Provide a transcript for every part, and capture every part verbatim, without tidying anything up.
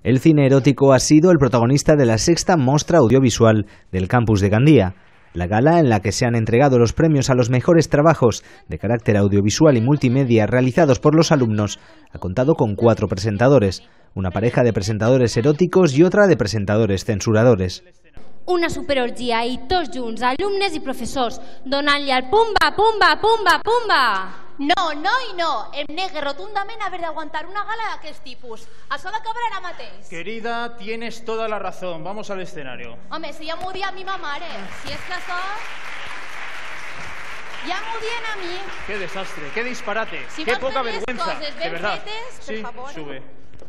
El cine erótico ha sido el protagonista de la sexta Mostra Audiovisual del campus de Gandía. La gala, en la que se han entregado los premios a los mejores trabajos de carácter audiovisual y multimedia realizados por los alumnos, ha contado con cuatro presentadores, una pareja de presentadores eróticos y otra de presentadores censuradores. Una superorgia i tots junts, alumnes i professors, donant-li el pumba, pumba, pumba, pumba. No, no i no. Em negue rotundament haver d'aguantar una gala d'aquest tipus. Això ha d'acabar ara mateix. Querida, tienes toda la razón. Vamos al escenario. Home, si ja m'ho dia a mi ma mare. Si és que això... Ja m'ho dien a mi. Qué desastre, qué disparate, si qué poca vergüenza. Coses ben de verdad. Fetes, per sí, favor. sube.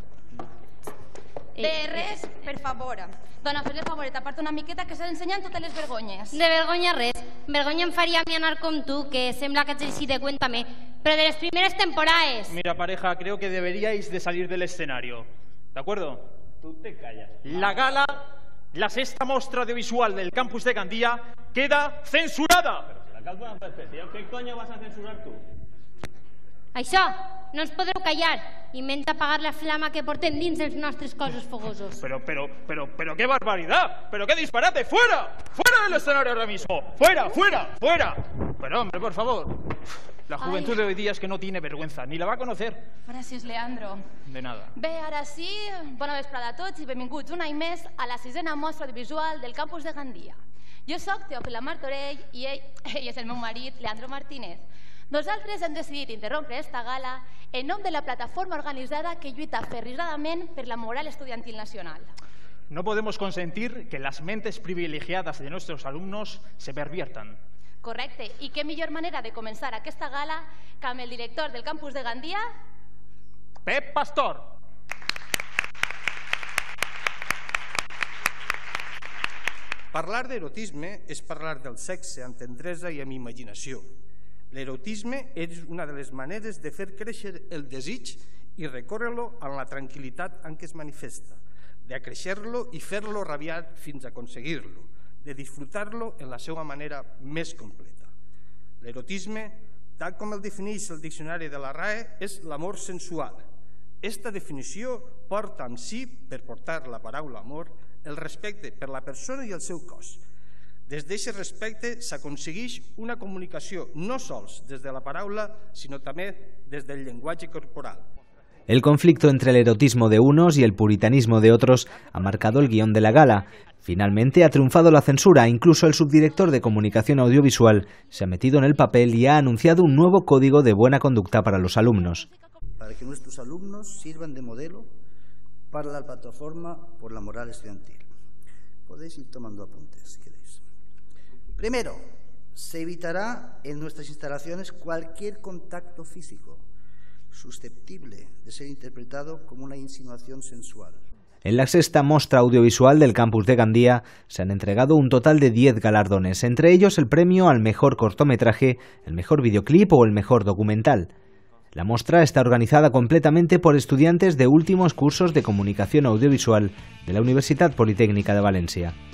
De res, per favor. Dona, fes el favor, t'aparta una miqueta que s'ha ensenyant totes les vergonyes. De vergonya res. Vergonya em faria a mi anar com tu, que sembla que ets així de Cuéntame, però de les primeres temporades. Mira, pareja, creo que deberíais de salir del escenario. ¿De acuerdo? Tú te callas. La gala, la sexta Mostra Audiovisual del campus de Gandía, queda censurada. Pero si la causa es especial, ¿qué coño vas a censurar tú? Això, no ens podreu callar i menys apagar la flama que portem dins els nostres cossos fogosos. Pero, pero, pero, pero qué barbaridad, pero qué disparate, fuera, fuera del escenario ahora mismo, fuera, fuera, fuera. Pero hombre, por favor, la juventud Ay. de hoy día es que no tiene vergüenza, ni la va a conocer. Gràcies, Leandro. De nada. Bé, ara sí, bona vesprada a tots i benvinguts un any més a la sisena Mostra Audiovisual del campus de Gandía. Jo soc Teòfila Martorell i ell, ell és el meu marit, Leandro Martínez. Nosaltres hem decidit interrompre esta gala en nom de la plataforma organitzada que lluita aferrissadament per la moral estudiantil nacional. No podemos consentir que las mentes privilegiadas de nuestros alumnos se perviertan. Correcte. I què millor manera de començar aquesta gala que amb el director del campus de Gandía, Pep Pastor. Parlar d'erotisme és parlar del sexe amb tendresa i amb imaginació. L'erotisme és una de les maneres de fer créixer el desig i recórrer-lo amb la tranquil·litat en què es manifesta, d'acréixer-lo i fer-lo rabiar fins a aconseguir-lo, de disfrutar-lo en la seva manera més completa. L'erotisme, tal com el defineix el diccionari de la R A E, és l'amor sensual. Esta definició porta en si, per portar la paraula amor, el respecte per la persona i el seu cos. Des d'aquest respecte s'aconsegueix una comunicació no sols des de la paraula, sino també des del llenguatge corporal. El conflicto entre el erotismo de unos y el puritanismo de otros ha marcado el guión de la gala. Finalmente ha triunfado la censura, incluso el subdirector de Comunicación Audiovisual se ha metido en el papel y ha anunciado un nuevo código de buena conducta para los alumnos. Para que nuestros alumnos sirvan de modelo para la plataforma por la moral estudiantil. Podéis ir tomando apuntes si queréis. Primero, se evitará en nuestras instalaciones cualquier contacto físico susceptible de ser interpretado como una insinuación sensual. En la sexta Mostra Audiovisual del campus de Gandía se han entregado un total de diez galardones, entre ellos el premio al mejor cortometraje, el mejor videoclip o el mejor documental. La mostra está organizada completamente por estudiantes de últimos cursos de Comunicación Audiovisual de la Universitat Politécnica de Valencia.